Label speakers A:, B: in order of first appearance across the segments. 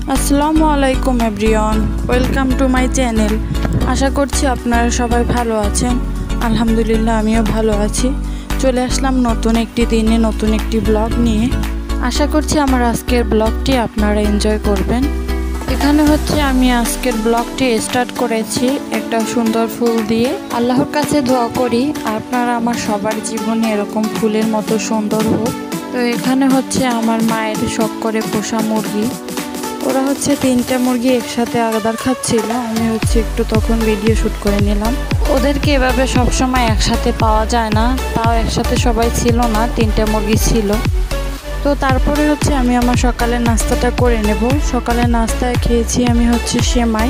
A: আসসালামু আলাইকুম everyone, welcome to my channel. আশা করছি আপনারা সবাই ভালো আছেন। আলহামদুলিল্লাহ আমিও ভালো আছি। চলে আসলাম নতুন একটি দিনে নতুন একটি ব্লগ নিয়ে। আশা করছি আমার আজকের ব্লগটি আপনারা এনজয় করবেন। এখানে আমি আজকের ব্লগটি স্টার্ট করেছি একটা সুন্দর ফুল দিয়ে। আল্লাহর কাছে দোয়া করি আপনারা আমার সবার জীবনে এরকম ফুলের মতো সুন্দর হোক। তো এখানে আমার মায়ের শখ করে পোষা মুরগি। ওরা 3টা মুরগি একসাথে আদার খাচ্ছিল। আমি একটু তখন ভিডিও শ্যুট করে নিলাম। ওদেরকে এভাবে সবসময় একসাথে পাওয়া যায় না, তাও একসাথে সবাই ছিল না, 3টা মুরগি ছিল। তো তারপরে আমি আমার সকালের নাস্তাটা করে নেব। সকালের নাস্তায় খেয়েছি আমি সেমাই।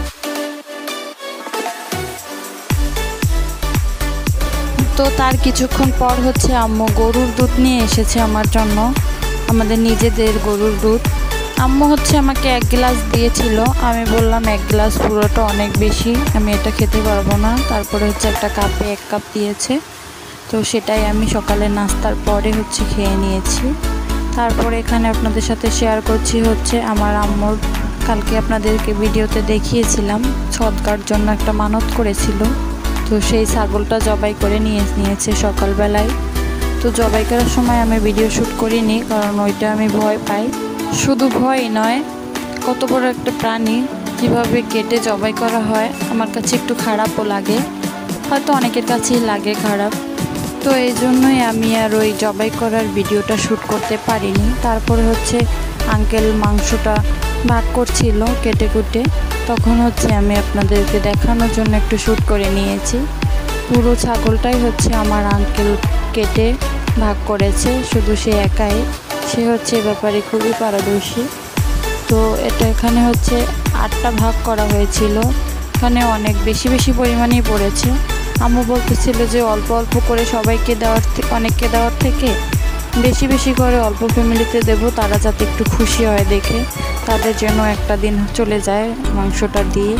A: তো তার কিছুক্ষণ পর আম্মু গরুর দুধ নিয়ে এসেছে আমার জন্য, আমাদের নিজেদের গরুর দুধ। আম্মু আমাকে 1 গ্লাস দিয়েছিল। আমি বললাম 1 গ্লাস পুরোটা অনেক বেশি, আমি এটা খেতে পারবো না। তারপরে একটা কাপে 1 কাপ দিয়েছে। তো সেটাই আমি সকালের নাস্তার পরে খেয়ে নিয়েছি। তারপরে এখানে আপনাদের সাথে শেয়ার করছি আমার আম্মুর কালকে আপনাদেরকে ভিডিওতে দেখিয়েছিলাম সদকার জন্য একটা মানত করেছিল। তো সেই ছাগলটা জবাই করে নিয়েছে সকালবেলায়। তো জবাই করার সময় আমি ভিডিও শ্যুট করিনি, কারণ ওইটা আমি ভয় পাই। শুধু ভয় নয়, কত বড় একটা প্রাণী কীভাবে কেটে জবাই করা হয় আমার কাছে একটু খারাপও লাগে, হয়তো অনেকের কাছেই লাগে খারাপ। তো এই জন্যই আমি আর ওই জবাই করার ভিডিওটা শ্যুট করতে পারিনি। তারপরে আঙ্কেল মাংসটা ভাগ করছিল কেটে কুটে, তখন আমি আপনাদেরকে দেখানোর জন্য একটু শ্যুট করে নিয়েছি। পুরো ছাগলটাই আমার আঙ্কেল কেটে ভাগ করেছে, শুধু সে একাই। সে ব্যাপারে খুবই পারদর্শী। তো এটা এখানে 8টা ভাগ করা হয়েছিল। এখানে অনেক বেশি পরিমাণেই পড়েছে। আম্মু বলতেছিল যে অল্প অল্প করে সবাইকে অনেককে দেওয়ার থেকে বেশি করে অল্প ফ্যামিলিতে দেব, তারা যাতে একটু খুশি হয় দেখে, তাদের জন্য একটা দিন চলে যায় মাংসটা দিয়ে।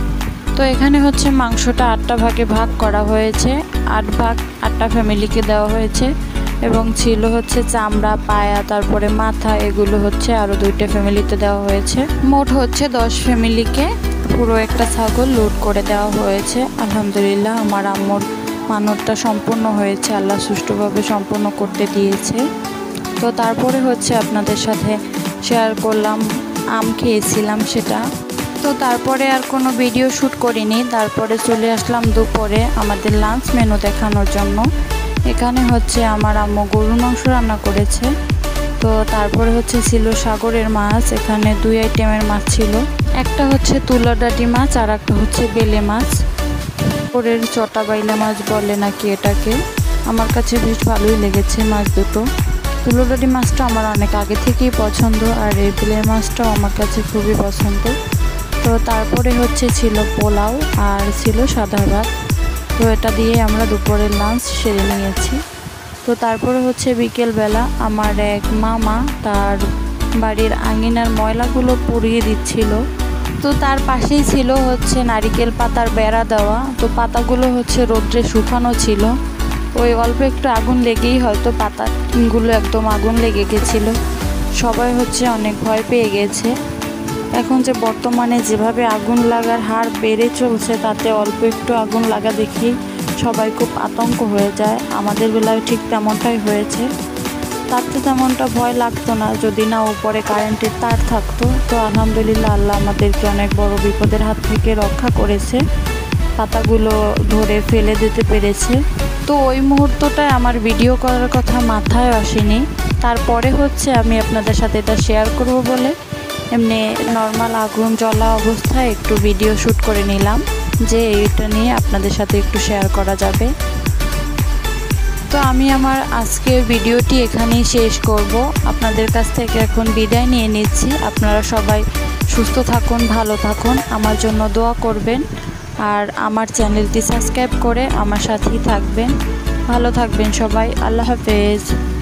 A: তো এখানে মাংসটা 8টা ভাগে ভাগ করা হয়েছে। 8 ভাগ 8টা ফ্যামিলিকে দেওয়া হয়েছে, এবং ছিল চামড়া, পায়া, তারপরে মাথা, এগুলো আরও 2টা ফ্যামিলিতে দেওয়া হয়েছে। মোট 10 ফ্যামিলিকে পুরো একটা ছাগল লুট করে দেওয়া হয়েছে। আলহামদুলিল্লাহ আমার আম্মুর মানতটা সম্পূর্ণ হয়েছে, আল্লাহ সুষ্ঠুভাবে সম্পূর্ণ করতে দিয়েছে। তো তারপরে আপনাদের সাথে শেয়ার করলাম আম খেয়েছিলাম সেটা। তো তারপরে আর কোনো ভিডিও শ্যুট করিনি। তারপরে চলে আসলাম দুপুরে আমাদের লাঞ্চ মেনু দেখানোর জন্য। এখানে আমার আম্মু গরুর মাংস রান্না করেছে। তো তারপরে ছিল সাগরের মাছ। এখানে 2 আইটেমের মাছ ছিল, একটা তুলাডাটি মাছ আর একটা বেলে মাছ। ওরের চটা বাইলা মাছ বলে নাকি এটাকে। আমার কাছে বেশ ভালোই লেগেছে মাছ দুটো। তুলাডাটি মাছটা আমার অনেক আগে থেকেই পছন্দ, আর এই বেলে মাছটাও আমার কাছে খুবই পছন্দ। তো তারপরে ছিল পোলাও আর ছিল সাদা ভাত। তো এটা দিয়ে আমরা দুপুরের লাঞ্চ সেরে নিয়েছি। তো তারপরে বিকেলবেলা আমার এক মামা তার বাড়ির আঙিনার ময়লাগুলো পুড়িয়ে দিচ্ছিল। তো তার পাশেই ছিল নারিকেল পাতার বেড়া দেওয়া। তো পাতাগুলো রোদ্রে শুকানো ছিল। ওই অল্প একটু আগুন লেগেই হয়তো পাতাগুলো একদম আগুন লেগে গেছিলো। সবাই অনেক ভয় পেয়ে গেছে। এখন যে বর্তমানে যেভাবে আগুন লাগার হার বেড়ে চলছে, তাতে অল্প একটু আগুন লাগা দেখেই সবাই খুব আতঙ্ক হয়ে যায়। আমাদের বেলায় ঠিক তেমনটাই হয়েছে। তাতে তেমনটা ভয় লাগতো না যদি না উপরে কারেন্টের তার থাকতো। তো আলহামদুলিল্লাহ আল্লাহ আমাদেরকে অনেক বড় বিপদের হাত থেকে রক্ষা করেছে, পাতাগুলো ধরে ফেলে দিতে পেরেছে। তো ওই মুহূর্তটায় আমার ভিডিও করার কথা মাথায় আসেনি। তারপরে আমি আপনাদের সাথে এটা শেয়ার করব বলে এমনি নর্মাল আগুন জ্বলা অবস্থায় একটু ভিডিও শ্যুট করে নিলাম, যে এইটা নিয়ে আপনাদের সাথে একটু শেয়ার করা যাবে। তো আমি আমার আজকের ভিডিওটি এখানেই শেষ করব। আপনাদের কাছ থেকে এখন বিদায় নিয়ে নিচ্ছি। আপনারা সবাই সুস্থ থাকুন, ভালো থাকুন, আমার জন্য দোয়া করবেন, আর আমার চ্যানেলটি সাবস্ক্রাইব করে আমার সাথেই থাকবেন। ভালো থাকবেন সবাই। আল্লাহ হাফেজ।